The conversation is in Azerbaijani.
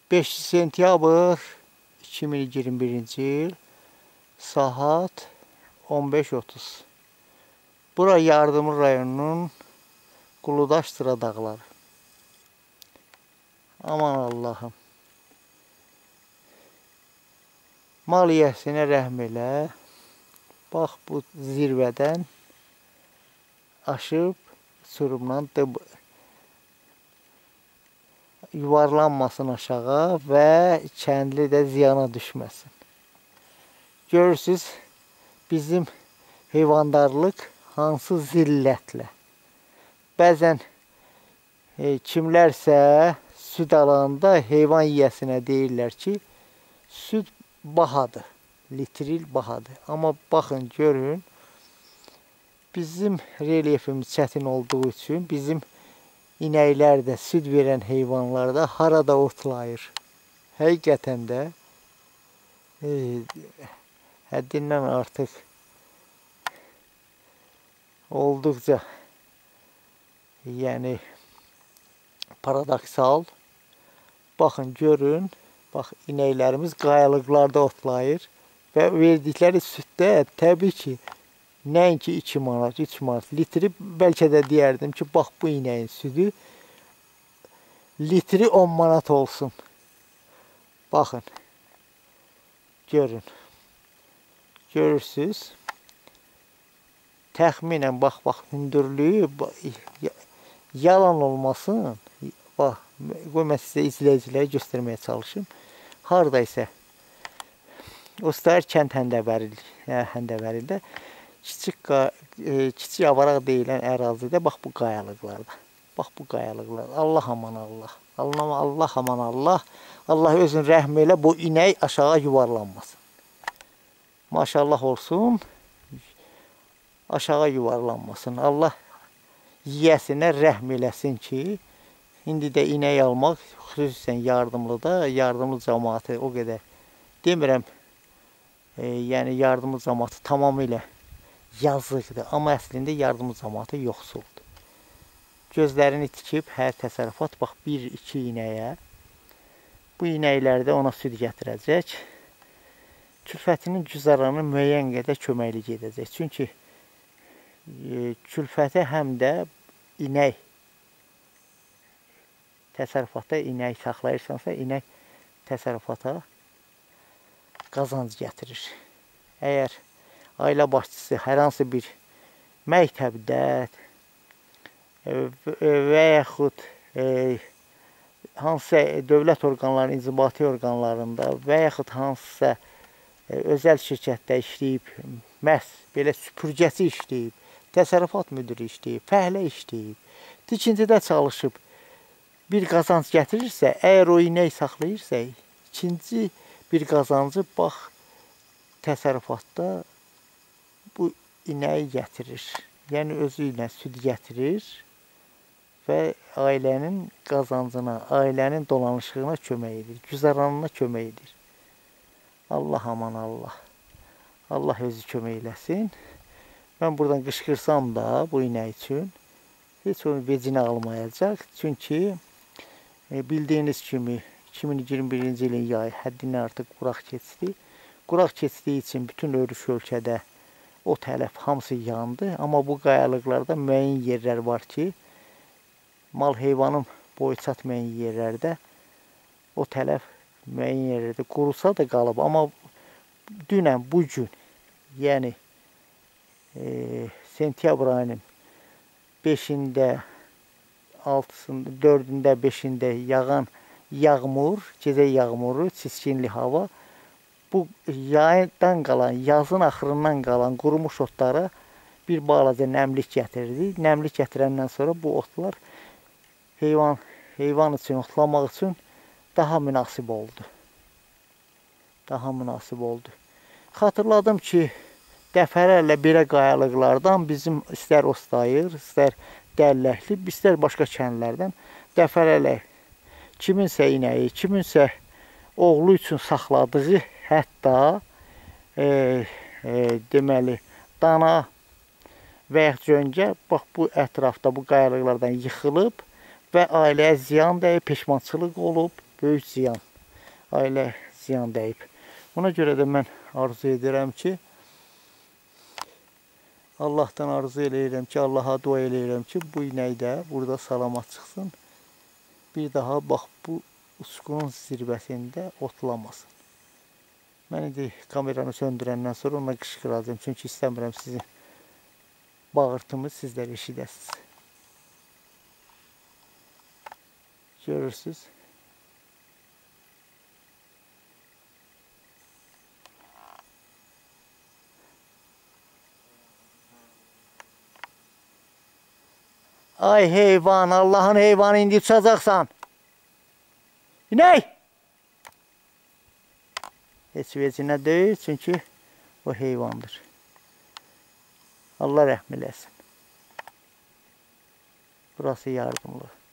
5 sentyabr 2021-ci il saat 15:30. Bura Yardımlı rayonunun Quludaş-Sıra dağları. Aman Allah'ım. Mal yiyəsinə rəhm elə. Bax bu zirvədən aşıb sürümlə yuvarlanmasın aşağı və kəndli də ziyana düşməsin. Görürsünüz, bizim heyvandarlıq hansı zillətlə. Bəzən kimlərsə süd alanda heyvan yiyəsinə deyirlər ki, süd bahadır, litril bahadır. Amma baxın, görün, bizim relyefimiz çətin olduğu üçün bizim inəklər də, süd verən heyvanlar da harada otlayır. Həqiqətən də həddindən artıq olduqca yəni paradoksal. Baxın, görün, bax inəklərimiz qayalıqlarda otlayır və verdikləri süddə təbii ki, nəinki 2 manat, 3 manat litri, bəlkə də deyərdim ki, bax bu inəyin südü litri 10 manat olsun. Baxın, görün, görürsünüz. Təxminən bax, hündürlüyü yalan olmasın. Bax, qoy mən sizə izləyiciləri göstərməyə çalışım. Haradaysa Ostayar kənd həndəvərində kiçik avaraq deyilən ərazidə bax bu qayalıqlarda. Bax bu qayalıqlarda. Allah aman Allah. Allah aman Allah. Allah özün rəhm elə, bu inək aşağı yuvarlanmasın. Maşallah olsun. Aşağı yuvarlanmasın. Allah yiyəsinə rəhm eləsin ki, indi də inək almaq, xüsusən Yardımlıda, Yardımlı cəmaatı o qədər demirəm, yəni Yardımlı cəmaatı tamamilə yazıqdır. Amma əslində Yardımlı cəmaatı yoxsuldur. Gözlərini tikib hər təsərrüfat, bax 1-2 inəyə, bu inəklərdə ona süd gətirəcək. Külfətinin güzaranı müəyyən qədər köməklik edəcək. Çünki külfətə həm də inək, təsərrüfatda inək saxlayırsansa, inək təsərrüfata qazanc gətirir. Əgər ailə başçısı hər hansı bir məktəbdə və yaxud hansısa dövlət orqanlarının, inzibati orqanlarında və yaxud hansısa özəl şirkətdə işləyib, məhz belə süpürgəsi işləyib, təsərrüfat müdürü işləyib, fəhlə işləyib, tikintidə çalışıb, bir qazanc gətirirsə, əgər o inək saxlayırsa, ikinci bir qazancı bax təsərrüfatda bu inəyi gətirir. Yəni özü ilə süd gətirir və ailənin qazancına, ailənin dolanışığına kömək edir, güzaranına kömək edir. Allah aman Allah. Allah özü kömək eləsin. Mən buradan qışqırsam da bu inək üçün heç onun vecinə almayacaq. Çünki bildiyiniz kimi 2021-ci ilin yayı həddindən artıq quraq keçdi. Quraq keçdiyi üçün bütün örüş ölkədə o tələf hamısı yandı. Amma bu qayalıqlarda müəyyən yerlər var ki, mal heyvanın boyu çatmayan yerlərdə o tələf müəyyən yerlərdə qurusa da qalıb. Amma dünən, bugün, yəni sentyabr ayının 5-də, 6-sında, 4-də, 5-də yağan yağmur, gecə yağmuru, çiskinli hava bu yaydan qalan, yazın axırından qalan qurumuş otlara bir balaca nəmlik gətirdi. Nəmlik gətirəndən sonra bu otlar heyvan üçün, otlamaq üçün daha münasib oldu. Daha münasib oldu. Xatırladım ki, dəfələrlə belə qayalıqlardan bizim istər Ostayır, istər Dəlləkli, istər başqa kəndlərdən dəfələrlə kiminsə inəyi, kiminsə oğlu üçün saxladığı, hətta deməli, dana və yaxud cöngə bax bu ətrafda, bu qayalıqlardan yıxılıb və ailəyə ziyan dəyib, peşmançılıq olub, böyük ziyan. ailə ziyan dəyib. Buna görə də mən arzu edirəm ki, Allahdan arzu eləyirəm ki, Allaha dua eləyirəm ki, bu inək də burada salamat çıxsın. Bir daha bax bu uçqunun zirvəsində otlamasın. Mən indi kameranı söndürəndən sonra ona qışqıracağım. Çünki istəmirəm sizin bağırtımı sizlər eşidəsiniz. Görürsünüz. Ay heyvan, Allahın heyvanı, indi uçacaqsan. İnək! Heç vecinə deyil, çünki o heyvandır. Allah rəhm eləsin. Burası yardımlı.